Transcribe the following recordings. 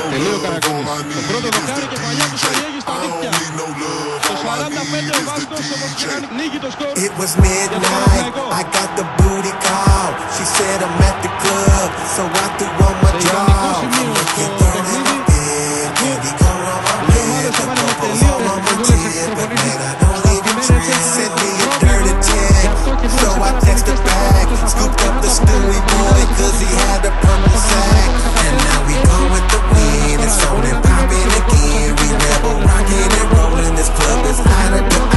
Τελείο Καρακούνης. Το πρώτο δοκάρι και παλιά του Σαριέγη στα δίκτυα. Το 45 ο Βάσκος όπως ανοίγει το σκορ. It was midnight, I got the booty call. She said I'm at the club, so I threw on my drawers. I'm looking through in the bed, baby, go on my bed. The bubbles all on my tip, but man, I don't even drink. Sent me a dirty text, so I texted back. Scooped up the Stewie boy, cause he had a purple sack. And now we go with the wind, it's on and popping again. We rebel, rocking and rolling, this club is out of control.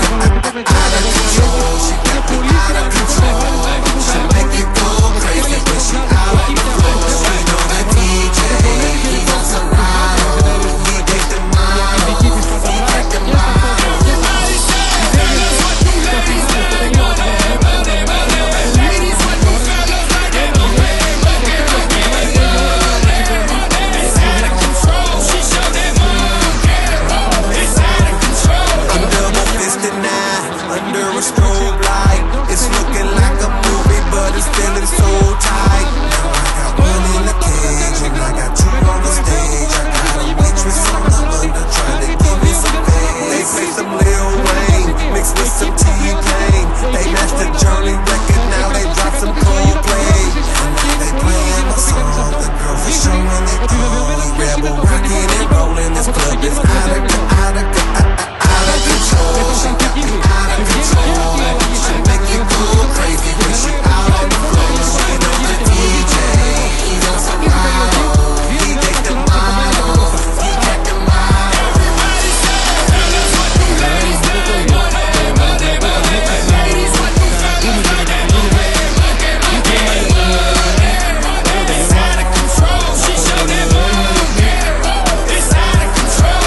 She got me out of control. She make it go crazy when she out on the floor. She know the DJ, he wants a ride. He take the mile, he take the mile. Ladies, what you ladies ladies, what you fellas like it. It's out of control. She showed them all. It's out of control. I'm double fisted now, under a strobe light. It's looking like a movie, but it's feeling so tight. Now I got one in the cage, and I got two on the stage. I got a waitress on the under trying to give me some pay. They play some Lil Wayne, mixed with some T-Pain. They matched the Journey record, now they drop some Coldplay. And now they playing my song, the girls are showing their own. We rebel, rocking and rolling, this club is out of control. She got me out of control. She make you go crazy when she out on the floor. She know the DJ, he wants a ride. He take the mile, he take the mile. Everybody say, fellas, what you ladies ladies, what you fellas It's out of control. She showed them all. It's out of control.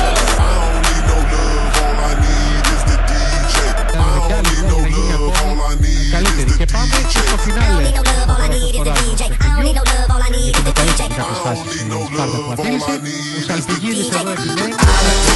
Καλύτερη. Και πάμε στο φινάλε. Για το 15 κάποιες φάσεις στην Σπάρτα που απείλησε. Ο Σαλπιγίδης εδώ επιμένει.